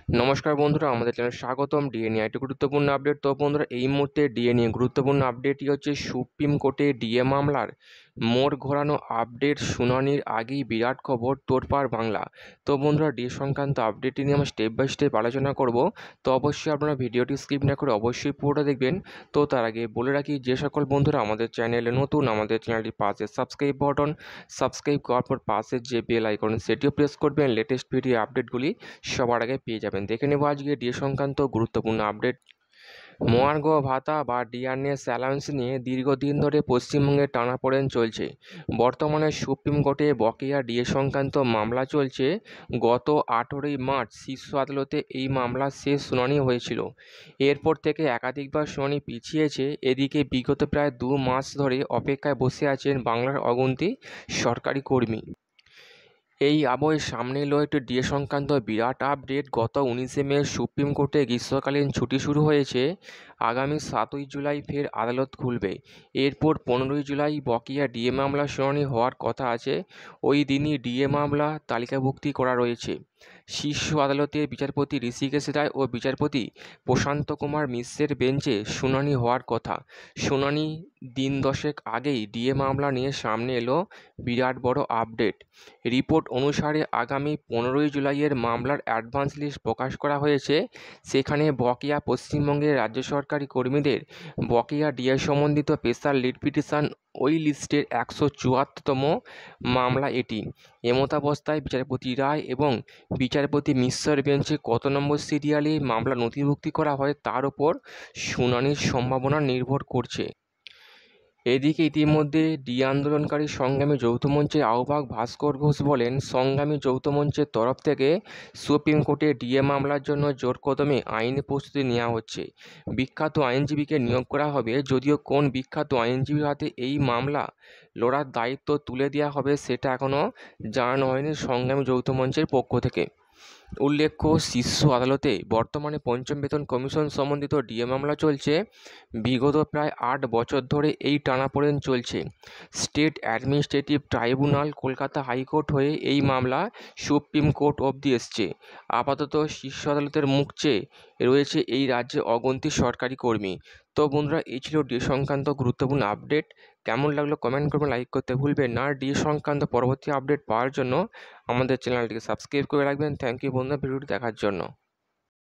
নমস্কার বন্ধুরা, আমাদের চ্যানেলে স্বাগতম। ডিএ নিয়ে একটি গুরুত্বপূর্ণ আপডেট। তো বন্ধুরা, এই মুহূর্তে ডিএ নিয়ে গুরুত্বপূর্ণ আপডেটটি হচ্ছে সুপ্রিম কোর্টে ডিএ মামলার মোড় ঘোরানো আপডেট। শুনানির আগেই বিরাট খবর, তোড়পাড় বাংলা। তো বন্ধুরা, ডিএ সংক্রান্ত আপডেটটি নিয়ে আমরা স্টেপ বাই স্টেপ আলোচনা করব। তো অবশ্যই আপনারা ভিডিওটি স্কিপ না করে অবশ্যই পুরোটা দেখবেন। তো তার আগে বলে রাখি, যে সকল বন্ধুরা আমাদের চ্যানেলে নতুন, আমাদের চ্যানেলটির পাশে সাবস্ক্রাইব বাটন, সাবস্ক্রাইব করার পর পাশের যে বেল আইকন সেটিও প্রেস করবেন। লেটেস্ট ভিডিও আপডেটগুলি সবার আগে পেয়ে যাবেন। দেখে নেব আজকে ডিএ সংক্রান্ত গুরুত্বপূর্ণ আপডেট। মহার্ঘ ভাতা বা ডিআরএস অ্যালাউন্স নিয়ে দীর্ঘদিন ধরে পশ্চিমবঙ্গে টানাপোড়েন চলছে। বর্তমানে সুপ্রিম কোর্টে বকেয়া ডিএ সংক্রান্ত মামলা চলছে। গত 18ই মার্চ শীর্ষ আদালতে এই মামলার শেষ শুনানি হয়েছিল। এরপর থেকে একাধিকবার শুনানি পিছিয়েছে। এদিকে বিগত প্রায় 2 মাস ধরে অপেক্ষায় বসে আছেন বাংলার অগুন্তি সরকারি কর্মী। এই আবহে সামনে এলো একটি ডিএ সংক্রান্ত বিরাট আপডেট। গত 19শে মে সুপ্রিম কোর্টে গ্রীষ্মকালীন ছুটি শুরু হয়েছে। আগামী 7ই জুলাই ফের আদালত খুলবে। এরপর 15ই জুলাই বকেয়া ডিএ মামলা শুনানি হওয়ার কথা আছে। ওই দিনই ডিএ মামলা তালিকাভুক্তি করা রয়েছে। শীর্ষ আদালতের বিচারপতি ঋষিকেশ রায় ও বিচারপতি প্রশান্ত কুমার মিশ্রের বেঞ্চে শুনানি হওয়ার কথা। শুনানি দিন 10 আগেই ডিএ মামলা নিয়ে সামনে এলো বিরাট বড় আপডেট। রিপোর্ট অনুসারে আগামী 15ই জুলাইয়ের মামলার অ্যাডভান্স লিস্ট প্রকাশ করা হয়েছে। সেখানে বকেয়া পশ্চিমবঙ্গের রাজ্য সরকারি কর্মীদের বকেয়া ডিএ সম্বন্ধিত স্পেশাল লিড পিটিশন, ওই লিস্টের 174তম মামলা এটি। এমতাবস্থায় বিচারপতি রায় এবং বিচারপতি মিশ্রের বেঞ্চে কত নম্বর সিরিয়ালে মামলা নথিভুক্তি করা হয় তার উপর শুনানির সম্ভাবনা নির্ভর করছে। এদিকে ইতিমধ্যে ডিএ আন্দোলনকারী সংগ্রামী যৌথ মঞ্চের আহ্বায়ক ভাস্কর ঘোষ বলেন, সংগ্রামী যৌথ মঞ্চের তরফ থেকে সুপ্রিম কোর্টে ডিএ মামলার জন্য জোর কদমে আইনি প্রস্তুতি নেওয়া হচ্ছে। বিখ্যাত আইনজীবীকে নিয়োগ করা হবে। যদিও কোন বিখ্যাত আইনজীবীর হাতে এই মামলা লড়ার দায়িত্ব তুলে দেওয়া হবে সেটা এখনও জানানো হয়নি সংগ্রামী যৌথ মঞ্চের পক্ষ থেকে। উল্লেখ্য, শীর্ষ আদালতে বর্তমানে পঞ্চম বেতন কমিশন সম্বন্ধিত ডিএ মামলা চলছে। বিগত প্রায় 8 বছর ধরে এই টানাপোড়েন চলছে। State administrative tribunal, Kolkata high court হয়ে এই মামলা সুপ্রিম কোর্ট অবধি এসছে। আপাতত শীর্ষ আদালতের মুখ চেয়ে রয়েছে এই রাজ্যে অগন্তি সরকারি কর্মী। তো বন্ধুরা, এই ছিল ডিএ সংক্রান্ত গুরুত্বপূর্ণ আপডেট। কেমন লাগলো কমেন্ট করবেন, লাইক করতে ভুলবেন না। ডিএ সংক্রান্ত পরবর্তী আপডেট পাওয়ার জন্য আমাদের চ্যানেলটিকে সাবস্ক্রাইব করে রাখবেন। থ্যাংক ইউ বন্ধুরা ভিডিওটি দেখার জন্য।